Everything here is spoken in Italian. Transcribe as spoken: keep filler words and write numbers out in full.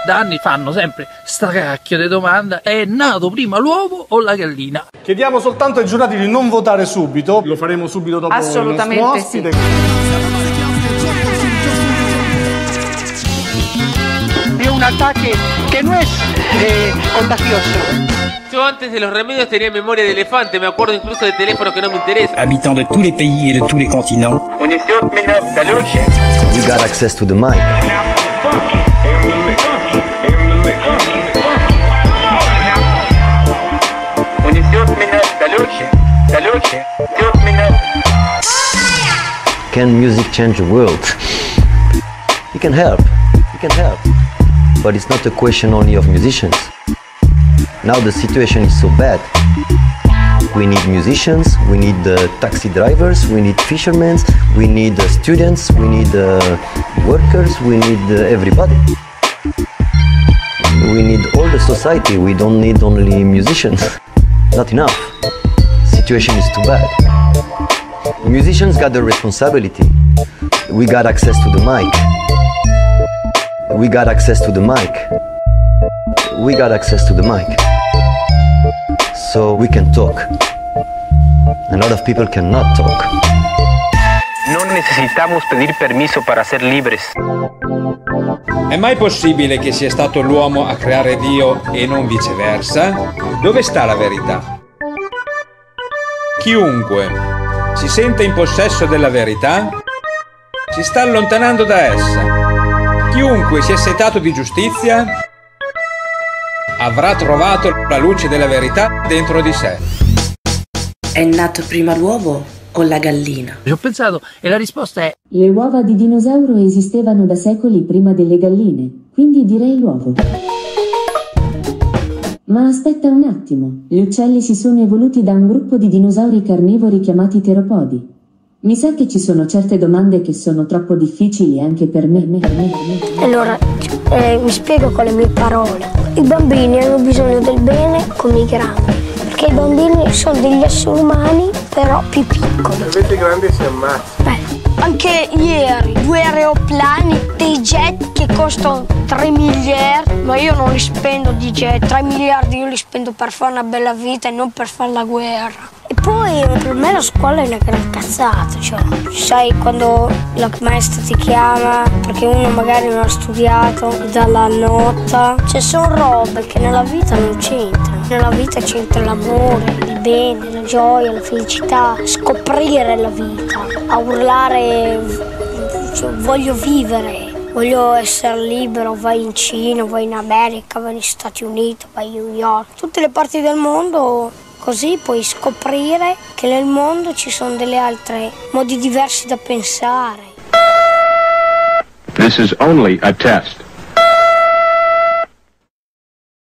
da anni fanno sempre sta cacchio di domanda: è nato prima l'uovo o la gallina? Chiediamo soltanto ai giurati di non votare subito, lo faremo subito dopo il nostro ospite. Sì. Es un ataque que no es eh, contagioso. Yo antes de los remedios tenía memoria de elefante, me acuerdo incluso de teléfonos que no me interesan. Habitants de tous les pays et de tous les continents. You got access to the mic. Can music change the world? It can help, it can help. But it's not a question only of musicians. Now the situation is so bad. We need musicians, we need uh, taxi drivers, we need fishermen, we need uh, students, we need uh, workers, we need uh, everybody. We need all the society, we don't need only musicians. Not enough. Situation is too bad. Musicians got the responsibility. We got access to the mic. We got access to the mic. We got access to the mic. So we can talk. A lot of people cannot talk. No necesitamos pedir permiso para ser libres. È mai possibile che sia stato l'uomo a creare Dio e non viceversa? Dove sta la verità? Chiunque si sente in possesso della verità si sta allontanando da essa. Chiunque si è setato di giustizia avrà trovato la luce della verità dentro di sé. È nato prima l'uovo o la gallina? Ci ho pensato e la risposta è: le uova di dinosauro esistevano da secoli prima delle galline, quindi direi l'uovo. Ma aspetta un attimo, gli uccelli si sono evoluti da un gruppo di dinosauri carnivori chiamati teropodi. Mi sa che ci sono certe domande che sono troppo difficili anche per me. me, me, me. Allora, eh, mi spiego con le mie parole. I bambini hanno bisogno del bene come i grandi, perché i bambini sono degli esseri umani, però più piccoli. Se avete grandi si ammazza. Beh, anche ieri, due aeroplani, dei jet che costano tre miliardi, ma io non li spendo di jet, tre miliardi io li spendo per fare una bella vita e non per fare la guerra. E poi per me la scuola è una gran cazzata, cioè, sai quando la maestra ti chiama perché uno magari non ha studiato, ti dà la nota, cioè sono robe che nella vita non c'entrano. Nella vita c'entra l'amore, il bene, la gioia, la felicità, scoprire la vita, a urlare cioè, voglio vivere. Voglio essere libero, vai in Cina, vai in America, vai negli Stati Uniti, vai a New York, tutte le parti del mondo, così puoi scoprire che nel mondo ci sono delle altre modi diversi da pensare. This is only a test.